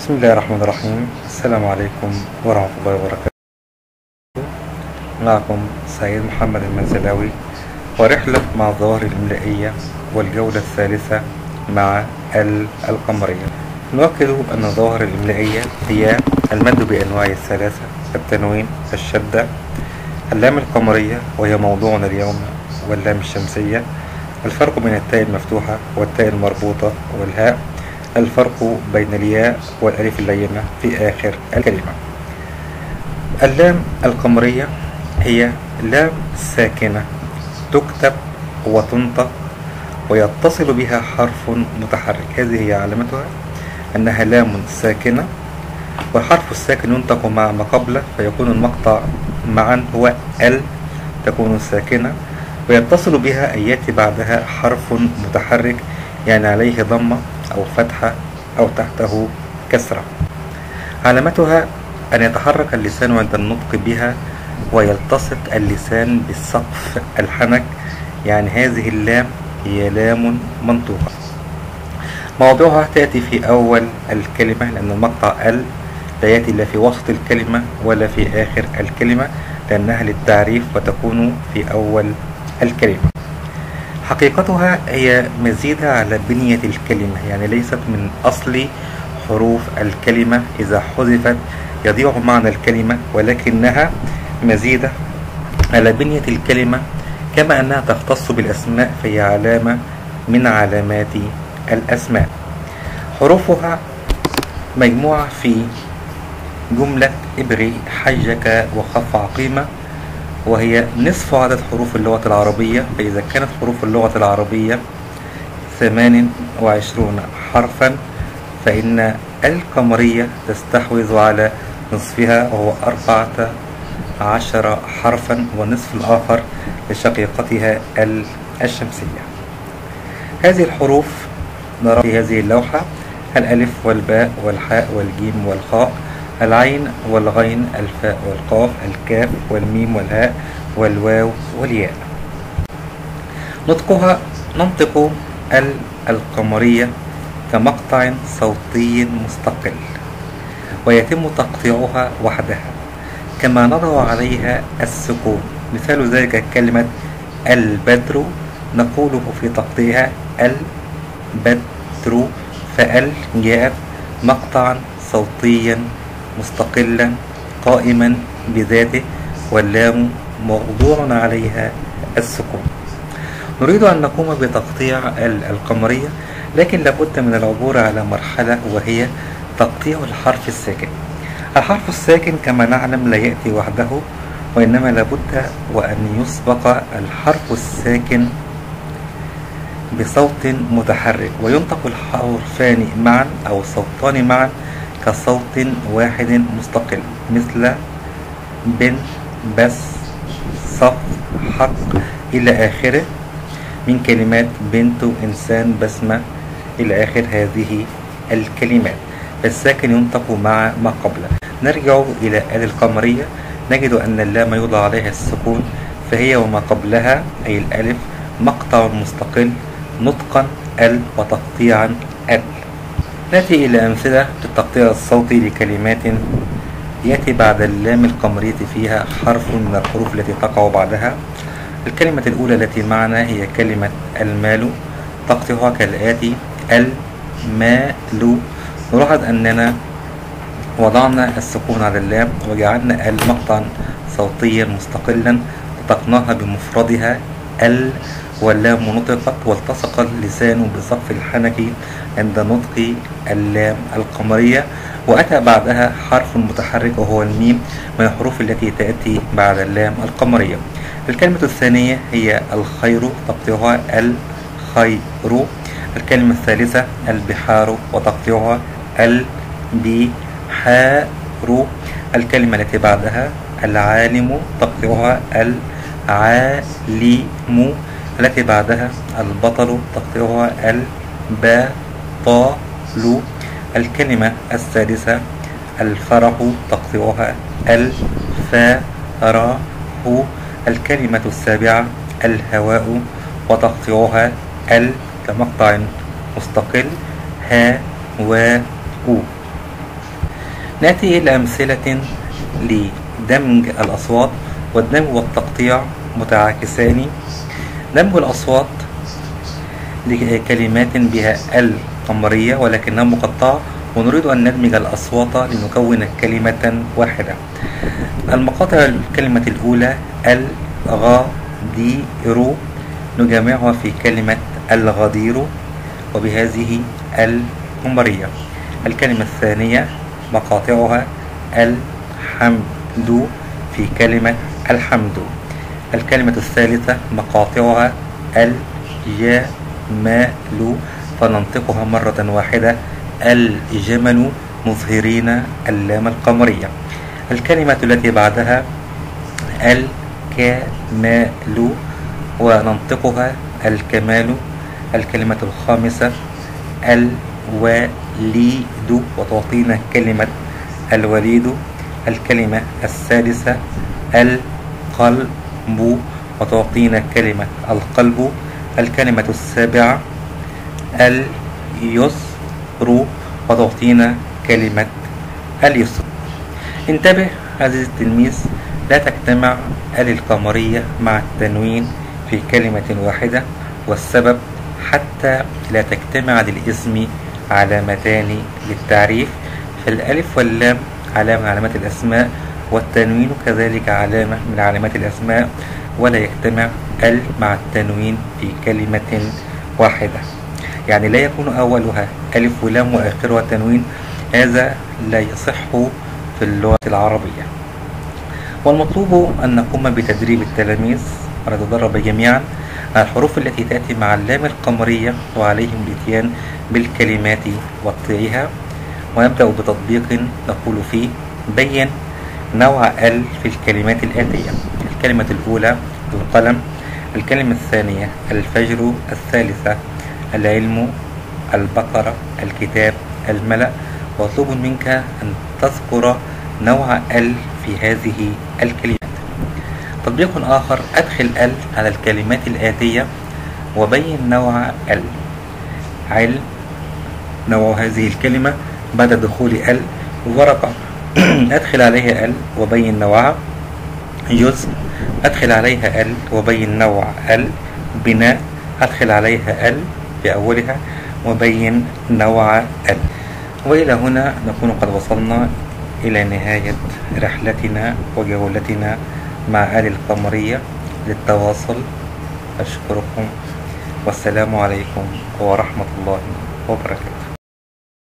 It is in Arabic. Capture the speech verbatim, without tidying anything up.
بسم الله الرحمن الرحيم. السلام عليكم ورحمة الله وبركاته. معكم سعيد محمد المنزلاوي ورحلة مع الظواهر الإملائية والجولة الثالثة مع ال القمرية. نؤكد أن الظواهر الإملائية هي المد بأنواعه الثلاثة: التنوين، الشدة، اللام القمرية وهي موضوعنا اليوم، واللام الشمسية. الفرق بين التاء المفتوحة والتاء المربوطة والهاء. الفرق بين الياء والألف اللينة في آخر الكلمة. اللام القمرية هي لام ساكنة تكتب وتنطق ويتصل بها حرف متحرك. هذه هي علامتها أنها لام ساكنة، والحرف الساكن ينطق مع ما قبله فيكون المقطع معا هو ال، تكون ساكنة، ويتصل بها أن يأتي بعدها حرف متحرك يعني عليه ضمة أو فتحة أو تحته كسرة. علامتها أن يتحرك اللسان عند النطق بها ويلتصق اللسان بالسقف الحنك، يعني هذه اللام هي لام منطوقة. موضوعها تأتي في أول الكلمة، لأن المقطع ال لا يأتي إلا في وسط الكلمة ولا في آخر الكلمة، لأنها للتعريف وتكون في أول الكلمة. حقيقتها هي مزيدة على بنية الكلمة، يعني ليست من أصل حروف الكلمة، إذا حذفت يضيع معنى الكلمة، ولكنها مزيدة على بنية الكلمة، كما أنها تختص بالأسماء فهي علامة من علامات الأسماء. حروفها مجموعة في جملة ابري حجك وخف عقيمة، وهي نصف عدد حروف اللغة العربية. فإذا كانت حروف اللغة العربية ثمان وعشرون حرفا، فإن القمرية تستحوذ على نصفها وهو أربعة عشر حرفا، والنصف الآخر لشقيقتها الشمسية. هذه الحروف نرى في هذه اللوحة: الألف والباء والحاء والجيم والخاء، العين والغين، الفاء والقاف، الكاف والميم والهاء والواو والياء. نطقها ننطق ال القمرية كمقطع صوتي مستقل، ويتم تقطيعها وحدها، كما نضع عليها السكون. مثال ذلك كلمة البدر، نقوله في تقطيعها البدر، فال جاءت مقطعا صوتيا مستقلا قائما بذاته، واللام موضوع عليها السكون. نريد أن نقوم بتقطيع القمرية، لكن لابد من العبور على مرحلة وهي تقطيع الحرف الساكن. الحرف الساكن كما نعلم لا يأتي وحده، وإنما لابد وأن يسبق الحرف الساكن بصوت متحرك، وينطق الحرفان معا أو صوتان معا كصوت واحد مستقل، مثل بن، بس، صف، حق إلى آخره من كلمات بنت، إنسان، بسمة إلى آخر هذه الكلمات. الساكن ينطق مع ما قبله. نرجع إلى آل القمرية، نجد أن اللام يوضع عليها السكون، فهي وما قبلها أي الألف مقطع مستقل نطقا ال وتقطيعا ال. نأتي إلى أمثلة للتقطيع الصوتي لكلمات يأتي بعد اللام القمرية فيها حرف من الحروف التي تقع بعدها. الكلمة الأولى التي معنا هي كلمة المال، تقطيعها كالآتي: المال. نلاحظ أننا وضعنا السكون على اللام وجعلنا ال مقطعا صوتيا مستقلا، نطقناها بمفردها ال، واللام نطقت والتصق اللسان بسقف الحنك عند نطق اللام القمرية، وأتى بعدها حرف متحرك وهو الميم من الحروف التي تأتي بعد اللام القمرية. الكلمة الثانية هي الخير، تقطيعها الخير. الكلمة الثالثة البحار، وتقطيعها البحار. الكلمة التي بعدها العالم، تقطيعها العالم. التي بعدها البطل، تقطيعها البطل. الكلمة السادسة الفرح، تقطيعها الفرح. الكلمة السابعة الهواء، وتقطيعها ال كمقطع مستقل ها و أو. نأتي إلى أمثلة لدمج الأصوات، والدمج والتقطيع متعاكسان. دمج الأصوات لكلمات بها ال قمرية ولكنها مقطعة، ونريد أن ندمج الأصوات لنكون كلمة واحدة. المقاطع الكلمة الأولى الغدير نجمعها في كلمة الغدير وبهذه القمرية. الكلمة الثانية مقاطعها الحمد في كلمة الحمد. الكلمة الثالثة مقاطعها الجمال فننطقها مرة واحدة الجمل مظهرين اللام القمرية. الكلمة التي بعدها الكمال وننطقها الكمال. الكلمة الخامسة الوليد وتعطينا كلمة الوليد. الكلمة السادسة القلب وتعطينا كلمة القلب. الكلمة السابعة اليسر وتعطينا كلمة اليسر. انتبه عزيزي التلميذ، لا تجتمع ال القمرية مع التنوين في كلمة واحدة، والسبب حتى لا تجتمع للاسم علامتان للتعريف، فالألف واللام علامة من علامات الأسماء، والتنوين كذلك علامة من علامات الأسماء، ولا يجتمع ال مع التنوين في كلمة واحدة. يعني لا يكون أولها ألف ولام وآخرها تنوين، هذا لا يصح في اللغة العربية. والمطلوب أن نقوم بتدريب التلاميذ ونتدرب جميعا على الحروف التي تأتي مع اللام القمرية، وعليهم الاتيان بالكلمات وتقطيعها. ونبدأ بتطبيق نقول فيه بين نوع ال في الكلمات الآتية. الكلمة الأولى القلم. الكلمة الثانية الفجر. الثالثة العلم، البقرة، الكتاب، الملأ. وأطلب منك أن تذكر نوع ال في هذه الكلمات. تطبيق آخر، أدخل ال على الكلمات الآتية وبين نوع ال. علم نوع هذه الكلمة بعد دخول ال. ورقة أدخل عليها ال وبين نوعها. جزء أدخل عليها ال وبين نوع ال. بناء أدخل عليها ال بأولها وبين نوع ال. وإلى هنا نكون قد وصلنا إلى نهاية رحلتنا وجولتنا مع آل القمرية. للتواصل أشكركم، والسلام عليكم ورحمة الله وبركاته.